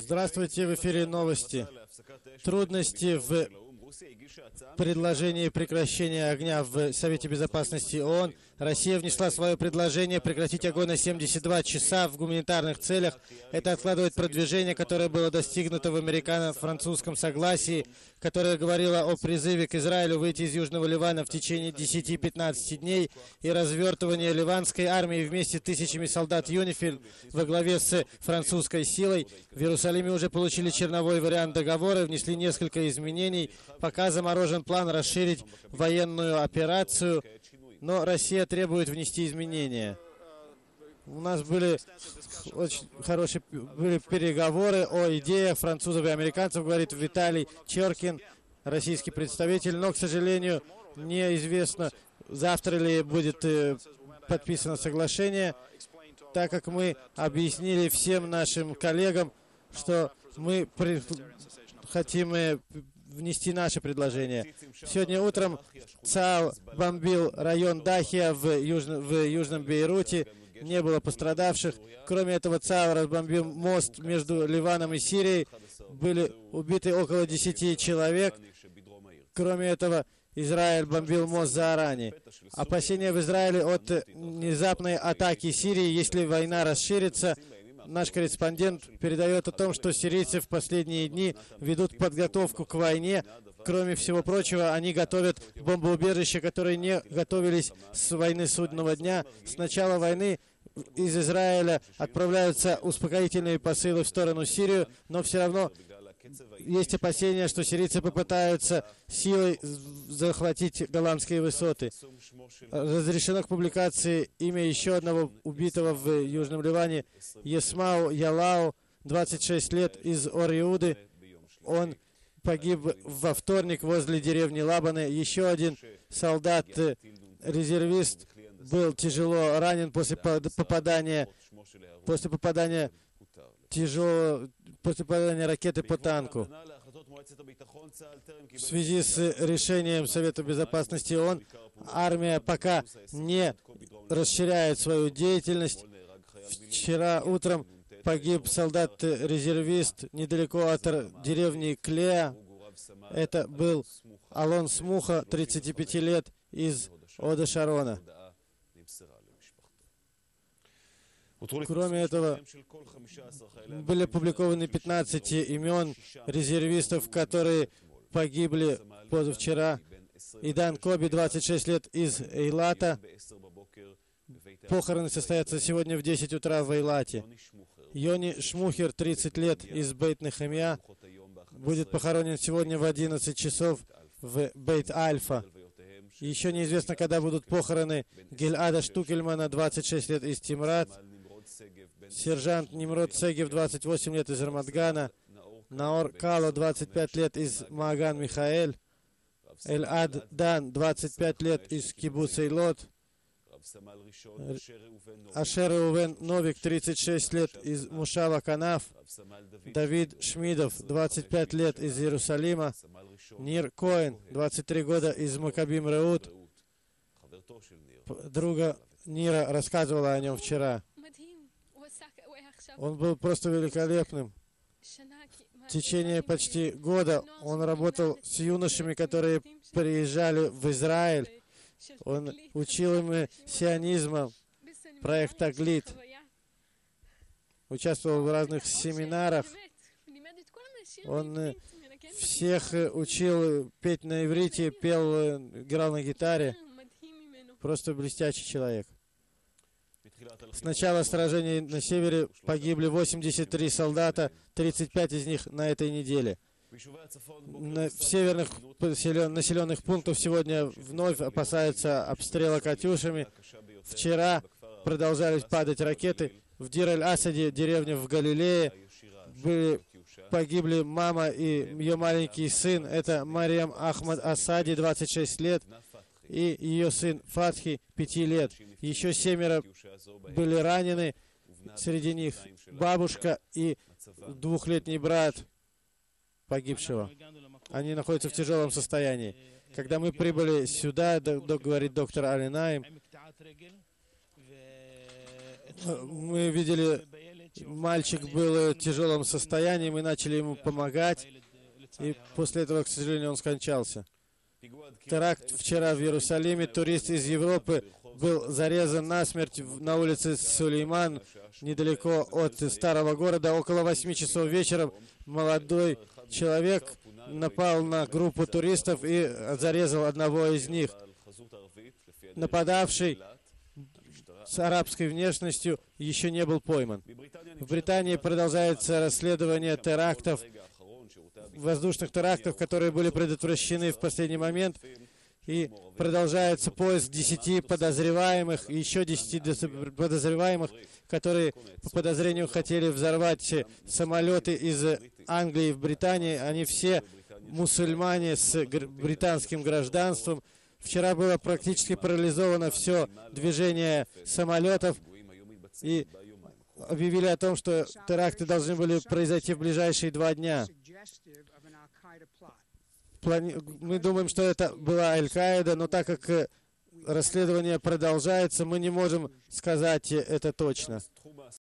Здравствуйте, в эфире новости. Трудности в предложении прекращения огня в Совете Безопасности ООН. Россия внесла свое предложение прекратить огонь на 72 часа в гуманитарных целях. Это откладывает продвижение, которое было достигнуто в американо-французском согласии, которое говорило о призыве к Израилю выйти из Южного Ливана в течение 10-15 дней и развертывание ливанской армии вместе с тысячами солдат ЮНИФИЛ во главе с французской силой. В Иерусалиме уже получили черновой вариант договора, внесли несколько изменений. Пока заморожен план расширить военную операцию, но Россия требует внести изменения. У нас были очень хорошие переговоры о идеях французов и американцев, говорит Виталий Черкин, российский представитель, но, к сожалению, неизвестно, завтра ли будет подписано соглашение, так как мы объяснили всем нашим коллегам, что мы хотим внести наше предложение. Сегодня утром ЦАО бомбил район Дахия в Южном Бейруте. Не было пострадавших. Кроме этого, ЦАО разбомбил мост между Ливаном и Сирией. Были убиты около 10 человек. Кроме этого, Израиль бомбил мост в Зааране. Опасения в Израиле от внезапной атаки Сирии, если война расширится. Наш корреспондент передает о том, что сирийцы в последние дни ведут подготовку к войне. Кроме всего прочего, они готовят бомбоубежища, которые не готовились с войны Судного дня. С начала войны из Израиля отправляются успокоительные посылы в сторону Сирии, но все равно есть опасения, что сирийцы попытаются силой захватить Голландские высоты. Разрешено к публикации имя еще одного убитого в Южном Ливане, Есмау Ялау, 26 лет, из Ор-Иуды. Он погиб во вторник возле деревни Лабаны. Еще один солдат-резервист был тяжело ранен после попадания ракеты по танку. В связи с решением Совета Безопасности ООН, армия пока не расширяет свою деятельность. Вчера утром погиб солдат-резервист недалеко от деревни Клея. Это был Алон Смуха, 35 лет, из Ода Шарона. Кроме этого, были опубликованы 15 имен резервистов, которые погибли позавчера. Идан Коби, 26 лет, из Эйлата. Похороны состоятся сегодня в 10 утра в Эйлате. Йони Шмухер, 30 лет, из Бейт-Нехемия, будет похоронен сегодня в 11 часов в Бейт-Альфа. Еще неизвестно, когда будут похороны Гильада Штукельмана, 26 лет, из Тимрат. Сержант Нимрод Сегев, 28 лет, из Рамадгана. Наор Кало, 25 лет, из Мааган Михаэль. Эль-Ад Дан, 25 лет, из Кибуц Эйлот. Ашер Увен Новик, 36 лет, из Мушава Канав. Давид Шмидов, 25 лет, из Иерусалима. Нир Коэн, 23 года, из Макабим Реут. Друга Нира рассказывала о нем вчера. Он был просто великолепным. В течение почти года он работал с юношами, которые приезжали в Израиль. Он учил им сионизма, проект Таглит. Участвовал в разных семинарах. Он всех учил петь на иврите, пел, играл на гитаре. Просто блестящий человек. С начала сражений на севере погибли 83 солдата, 35 из них на этой неделе. В северных населенных пунктах сегодня вновь опасаются обстрела «Катюшами». Вчера продолжались падать ракеты. В Дир-эль-Асаде, деревне в Галилее, погибли мама и ее маленький сын. Это Мариам Ахмад Асади, 26 лет, и ее сын Фатхи, 5 лет. Еще 7 были ранены, среди них бабушка и 2-летний брат погибшего. Они находятся в тяжелом состоянии. Когда мы прибыли сюда, говорит доктор Алинаим, мы видели Мальчик был в тяжелом состоянии, мы начали ему помогать, и после этого, к сожалению, он скончался. Теракт вчера в Иерусалиме. Турист из Европы был зарезан насмерть на улице Сулейман, недалеко от старого города. Около 8 часов вечера молодой человек напал на группу туристов и зарезал одного из них. Нападавший с арабской внешностью еще не был пойман. В Британии продолжается расследование терактов, воздушных терактов, которые были предотвращены в последний момент, и продолжается поиск 10 подозреваемых, и еще 10 подозреваемых, которые по подозрению хотели взорвать самолеты из Англии в Британии. Они все мусульмане с британским гражданством. Вчера было практически парализовано все движение самолетов, и объявили о том, что теракты должны были произойти в ближайшие 2 дня. Мы думаем, что это была Аль-Каида, но так как расследование продолжается, мы не можем сказать это точно.